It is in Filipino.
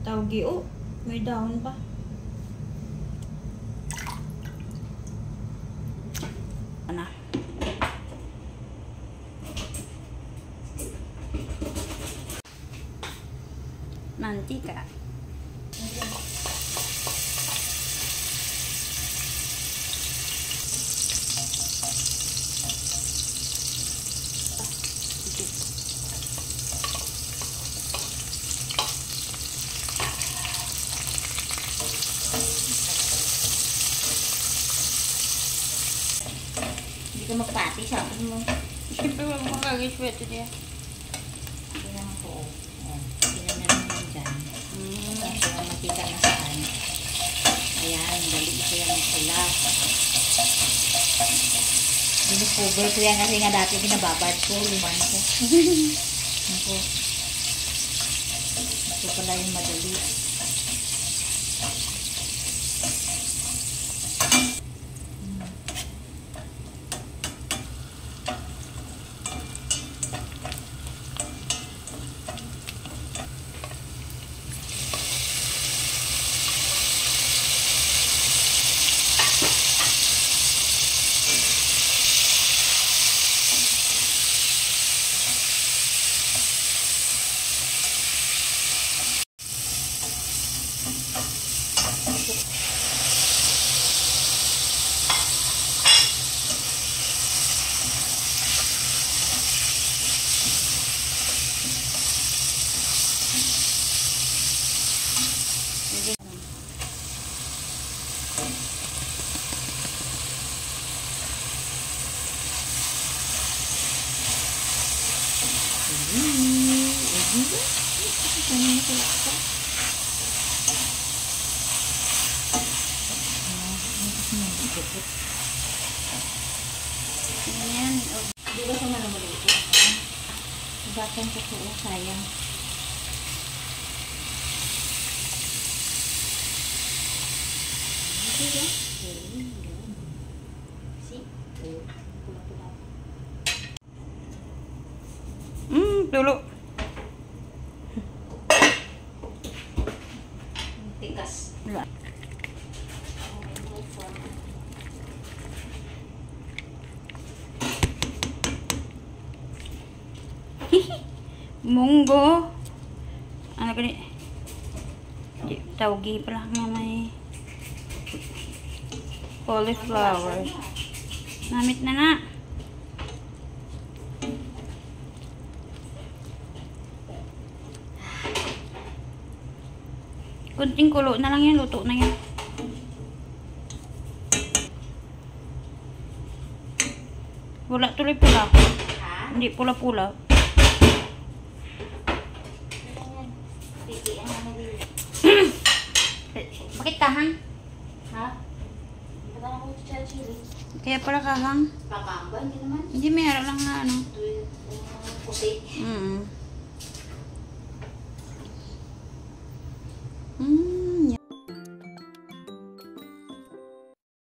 Tawgi. Oh, may dahon pa. Ano? Mantika. Hindi ka magpati, sabi mo. Siyempre, wag mo kag-sweater niya. Hindi naman po. Hindi naman naman dyan. Kasi makita na saan. Ayan, dali ito yan ng pula. Dinucover ko yan kasi nga dati binababad ko, luman ko. Ako. Ito pala yung madali. Ayan. Di ba siya malumaluto? Batang ko po, sayang. Diba? See? Pula-pula. Tulo. Tikas. Wala. Munggo. Ano gani? Tawgi pala nga may cauliflower. Namit na na. Kunting kulo na lang yan. Luto na yan. Wala tuloy pula. Hindi pula-pula. Bakit kahang? Ha? Ba't ako chili? Kaya pala kahang. Kakamba, hindi naman. Hindi, mayroon lang na ano. Ito yung pusi.